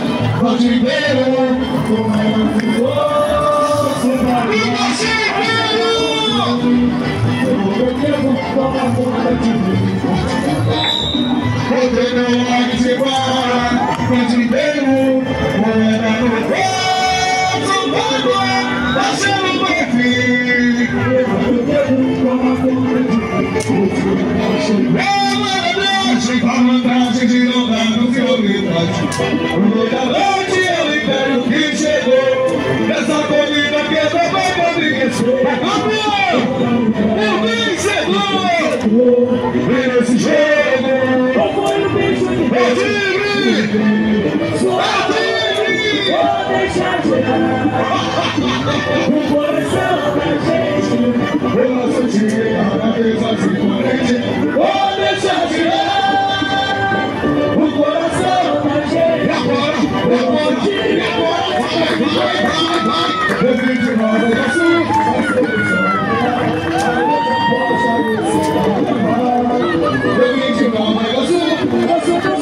pode ver como você vai. E você eu devo tomar conta de mim. Poder não vai se embora, pode ver moeda no rosto, você não vai vir. Eu devo tomar conta de mim. Sem comandante de não dar no prioridade. No meio da noite eu libero que chegou. Essa comida que é também pode esquecer. Campeão! Meu bem chegou! Vem nesse jogo! Qual foi o bicho que fez? É tigre! Vou deixar chegar o coração da gente. Eu não senti cada vez assim diferente. Vou deixar chegar o coração da gente. E agora? Vai! Eu vim de Nova Iguaçu, eu vim de Nova Iguaçu,